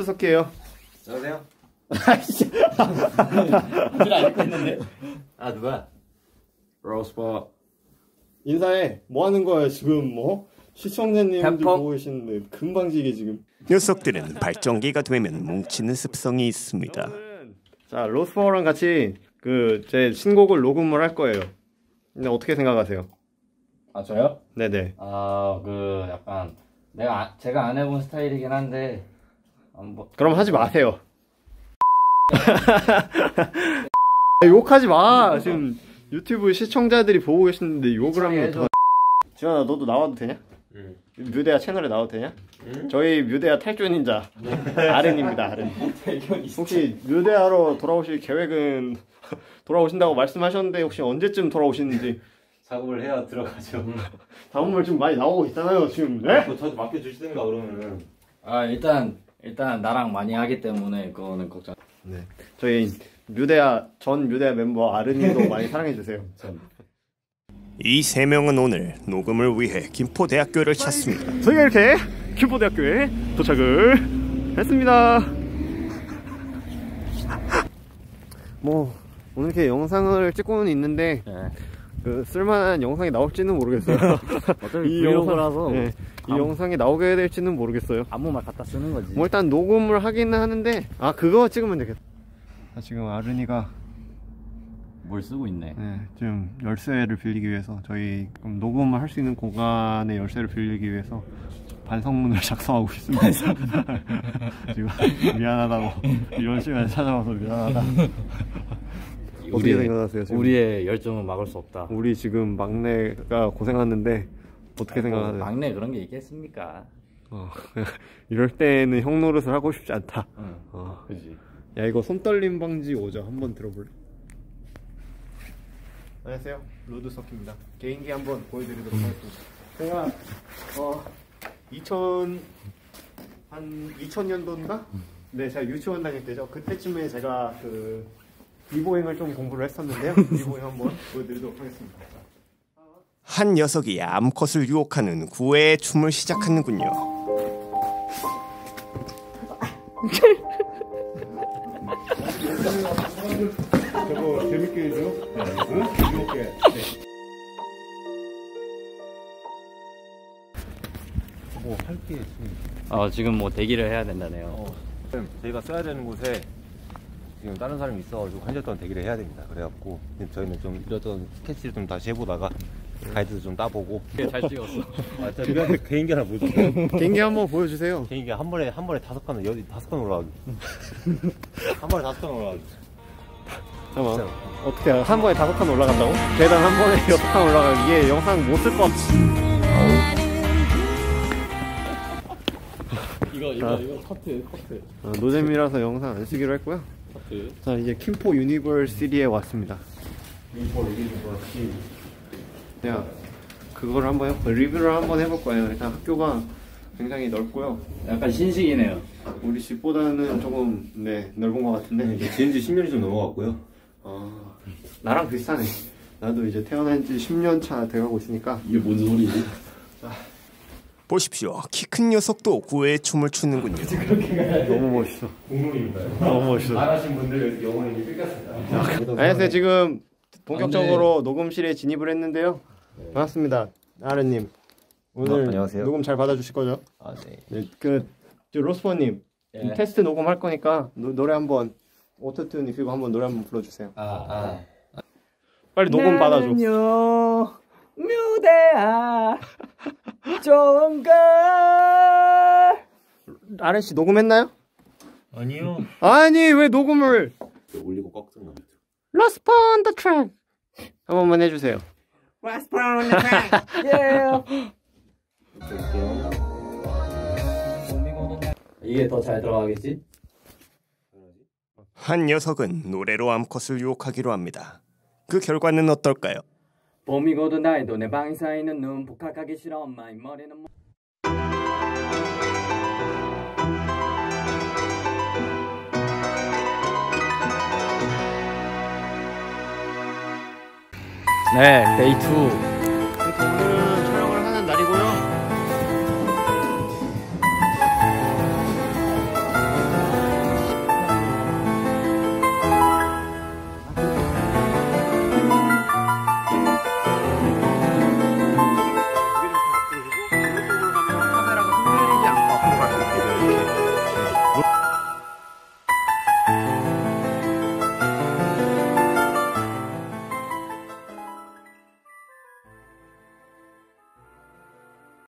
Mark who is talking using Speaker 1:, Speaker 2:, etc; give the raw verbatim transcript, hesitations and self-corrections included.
Speaker 1: 로드석기예요.
Speaker 2: 안녕하세요.
Speaker 1: 아이씨.
Speaker 2: 문제를 안 읽고 있는데. 아 누가?
Speaker 1: 로스버. 인사해. 뭐 하는 거야 지금 뭐? 시청자님들 보고 계시는데 금방지게 지금.
Speaker 3: 녀석들은 발전기가 되면 뭉치는 습성이 있습니다.
Speaker 1: 자, 로스버랑 같이 그 제 신곡을 녹음을 할 거예요. 근데 어떻게 생각하세요?
Speaker 2: 아 저요?
Speaker 1: 네네.
Speaker 2: 아 그 약간 내가 아, 제가 안 해본 스타일이긴 한데 한번.
Speaker 1: 그럼 하지 마세요. 욕하지 마. 지금 유튜브 시청자들이 보고 계시는데 욕을 하면 더. 지현아 너도 나와도 되냐?
Speaker 2: 응.
Speaker 1: 뮤대야 채널에 나와도 되냐?
Speaker 2: 응?
Speaker 1: 저희 뮤대야 탈주 닌자 아른입니다. 아른. 혹시 뮤대하러 돌아오실 계획은 돌아오신다고 말씀하셨는데 혹시 언제쯤 돌아오시는지.
Speaker 4: 작업을 해야 들어가죠.
Speaker 1: 작업물 좀 많이 나오고 있잖아요 지금. 네?
Speaker 4: 저한테 맡겨주시든가 그러면은.
Speaker 2: 아 일단 일단 나랑 많이 하기 때문에 그거는 걱정.
Speaker 1: 네. 저희 뮤대야 전 뮤대야 멤버 아른님도 많이 사랑해 주세요.
Speaker 3: 이 세 명은 오늘 녹음을 위해 김포대학교를 찾습니다.
Speaker 1: 저희가 이렇게 김포대학교에 도착을 했습니다. 뭐 오늘 이렇게 영상을 찍고는 있는데
Speaker 2: 네.
Speaker 1: 그 쓸만한 영상이 나올지는 모르겠어요.
Speaker 2: 어차피 브이로그라서
Speaker 1: 네, 이
Speaker 2: 아무,
Speaker 1: 영상이 나오게 될지는 모르겠어요.
Speaker 2: 아무 말 갖다 쓰는 거지.
Speaker 1: 뭐 일단 녹음을 하기는 하는데 아 그거 찍으면 되겠다. 아, 지금 아른이가
Speaker 2: 뭘 쓰고 있네.
Speaker 1: 네, 지금 열쇠를 빌리기 위해서 저희 녹음을 할 수 있는 공간의 열쇠를 빌리기 위해서 반성문을 작성하고 있습니다. 지금 미안하다고 이런 시간에 찾아와서 미안하다. 어떻게 생각하세요? 지금?
Speaker 2: 우리의 열정은 막을 수 없다.
Speaker 1: 우리 지금 막내가 고생하는데 어떻게 생각하세요?
Speaker 2: 막내 그런 게 있겠습니까?
Speaker 1: 어, 이럴 때는 형 노릇을 하고 싶지 않다.
Speaker 2: 응.
Speaker 1: 어.
Speaker 2: 그지.
Speaker 1: 야 이거 손떨림 방지 오죠. 한번 들어볼래? 안녕하세요. 로드석입니다. 개인기 한번 보여드리도록 하겠습니다. 제가 어 이천 한 이천 년도인가? 네, 제가 유치원 다닐 때죠. 그때쯤에 제가 그 비보잉을 좀 공부를 했었는데요. 비보잉 한번 보여드리도록 하겠습니다.
Speaker 3: 한 녀석이 암컷을 유혹하는 구애의 춤을 시작하는군요.
Speaker 1: 저거 재밌게 해줘. 네, 응? 재밌게. 네. 뭐 할게.
Speaker 2: 어 지금 뭐 대기를 해야 된다네요.
Speaker 4: 어, 저희가 써야 되는 곳에 지금 다른 사람이 있어가지고 한 시간 동안 대기를 해야 됩니다. 그래갖고 저희는 좀 이랬던 스케치를 좀 다시 해보다가 가이드도 좀 따보고.
Speaker 2: 잘 찍었어.
Speaker 4: 아, 진짜 개인기 하나 보여줄게요.
Speaker 1: 개인기 한번 보여주세요.
Speaker 4: 개인기 한 번에 한 번에 다섯 칸 여기 다섯 칸 올라가기. 한 번에 다섯 칸 올라가기.
Speaker 1: 잠깐만. 어떻게 한 번에 다섯 칸 올라간다고? 계단 한 번에 여섯 칸 올라가기. 이게 영상 못 쓸 것 같아.
Speaker 2: 이거 이거 아. 이거 커트 커트.
Speaker 1: 아, 노잼이라서 영상 안 쓰기로 했고요.
Speaker 2: 커트.
Speaker 1: 자 이제 김포 유니버시티에 왔습니다.
Speaker 4: 김포 유니버시티.
Speaker 1: 야 그걸 한번 해, 리뷰를 한번 해볼 거예요. 일단 학교가 굉장히 넓고요.
Speaker 2: 약간 신식이네요.
Speaker 1: 우리 집보다는 조금 네 넓은 것 같은데.
Speaker 4: 이제 지은 지 십 년이 좀 넘어갔고요.
Speaker 1: 아 나랑 비슷하네. 나도 이제 태어난 지 십 년 차 돼가고 있으니까.
Speaker 2: 이게 뭔 소리지?
Speaker 1: 자
Speaker 3: 보십시오. 키 큰 녀석도 구애의 춤을 추는군요.
Speaker 1: 너무 멋있어.
Speaker 4: 공룡입니다.
Speaker 1: 너무 멋있어.
Speaker 4: 말하신 분들 영혼이 뺏겼습니다.
Speaker 1: 안녕하세요. 지금 본격적으로 녹음실에 진입을 했는데요. 네. 반갑습니다, 아르님. 오늘
Speaker 4: 어, 안녕하세요.
Speaker 1: 녹음 잘 받아주실 거죠?
Speaker 4: 아 네.
Speaker 1: 네, 그 로스퍼님
Speaker 2: 네.
Speaker 1: 테스트 녹음할 거니까 노, 노래 한번 오토튠 입히고 한번 노래 한번 불러주세요.
Speaker 2: 아, 아.
Speaker 1: 빨리 녹음 받아줘.
Speaker 2: 나는요 뮤대야 좋은걸.
Speaker 1: 아렌 씨 녹음했나요?
Speaker 4: 아니요.
Speaker 1: 아니 왜 녹음을?
Speaker 4: 올리고 꺾든 거.
Speaker 1: Lost on the track 한 번만 해주세요.
Speaker 2: Lost on the track. Yeah. 이게 더 잘 들어가겠지?
Speaker 3: 한 녀석은 노래로 암컷을 유혹하기로 합니다. 그 결과는 어떨까요?
Speaker 2: 봄이고도 날도 내 방에 쌓이는 눈 복학하기 싫어 엄마 이 머리는 뭐... 네 데이 투